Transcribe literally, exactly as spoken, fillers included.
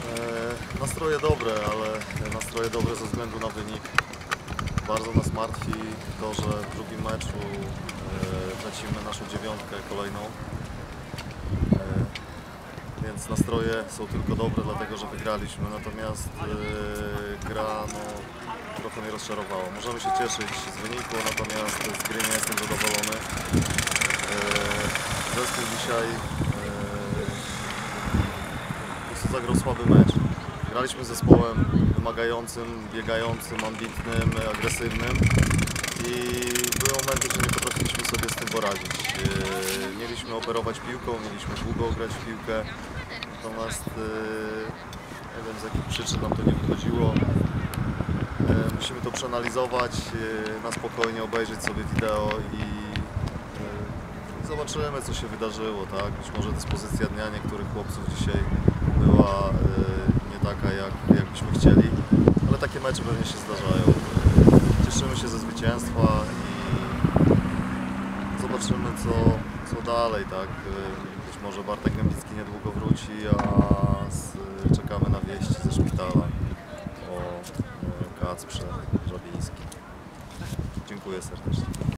E, nastroje dobre, ale nastroje dobre ze względu na wynik. Bardzo nas martwi to, że w drugim meczu e, tracimy naszą dziewiątkę kolejną. E, więc nastroje są tylko dobre, dlatego że wygraliśmy, natomiast e, gra no, trochę mnie rozczarowała. Możemy się cieszyć z wyniku, natomiast z gry nie jestem zadowolony. E, zespół dzisiaj e, zagrał słaby mecz. Graliśmy z zespołem wymagającym, biegającym, ambitnym, agresywnym i były momenty, że nie potrafiliśmy sobie z tym poradzić. Mieliśmy operować piłką, mieliśmy długo grać w piłkę, natomiast nie wiem, z jakich przyczyn nam to nie wychodziło. Musimy to przeanalizować, na spokojnie obejrzeć sobie wideo i zobaczymy, co się wydarzyło, tak? Być może dyspozycja dnia niektórych chłopców dzisiaj była nie taka, jak, jak byśmy chcieli, ale takie mecze pewnie się zdarzają. Cieszymy się ze zwycięstwa i zobaczymy, co, co dalej, tak? Być może Bartek Gębicki niedługo wróci, a z, czekamy na wieści ze szpitala o Kacprze Żabińskim. Dziękuję serdecznie.